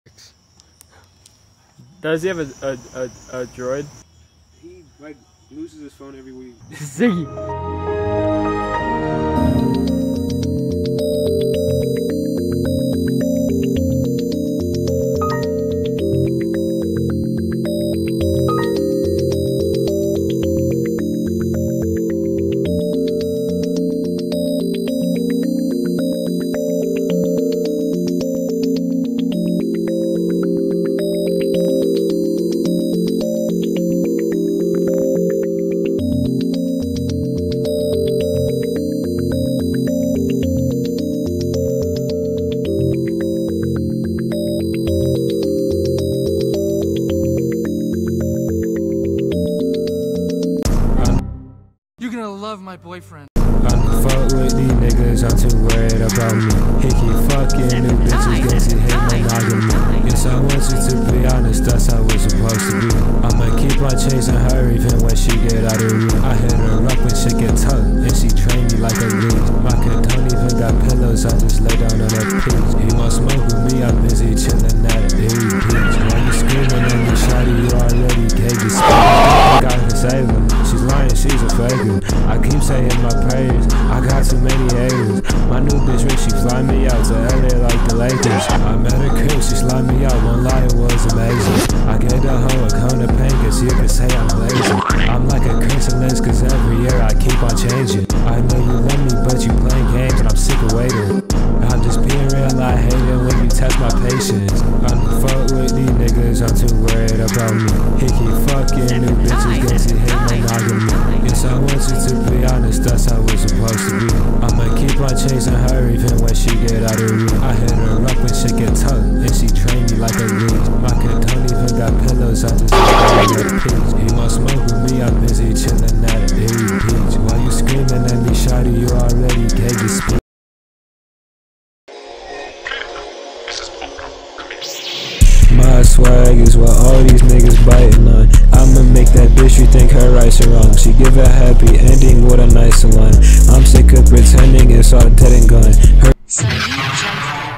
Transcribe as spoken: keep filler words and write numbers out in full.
Does he have a a, a, a droid? He like loses his phone every week. Ziggy. You're gonna love my boyfriend. I don't fuck with these niggas, I'm too worried about me. He keep fucking new bitches, guess he hate monogamy. Yes, I want you to be honest, that's how we're supposed to be. I'ma keep on chasing her even when she get out of reach. I hit her up when shit get tough, and she train me like a leech. My kid don't even got pillows, I just lay down on her peach. He want smoke with me, I'm busy chillin' at Dairy Beach. Why you screaming at me, shawty, you already gave me speech. I got to save her, she's lying, she's a faker. I keep saying my prayers, I got too many haters. My new bitch rich, she fly me out to L A like the Lakers. I met her crib, she slide me out, one lie, it was amazing. I gave the hoe a cone of pain, cause you can say I'm lazy. I'm like a chrysalis, cause every year I keep on changing. I know you love me, but you playing games and I'm sick of waiting. I'm just being real, I hate it when you test my patience. I don't fuck with these niggas, I'm too worried about me. He keep fucking new bitches, guess he hate monogamy. Yes, I want you to be honest, that's how we're supposed to be. I'ma keep on chasing her even when she get out of reach. I hit her up when shit get tough, and she train me like a leech. My kid don't even got pillows, I just lay down on her peach. He want smoke with me, I'm busy chillin' at Dairy Beach. Why you screaming at me, shawty, you already gave your speech. My swag is what all these niggas biting on. I'ma make that bitch rethink her rights are wrong. She give a happy ending with a nice one. I'm sick of pretending it's all dead and gone. Her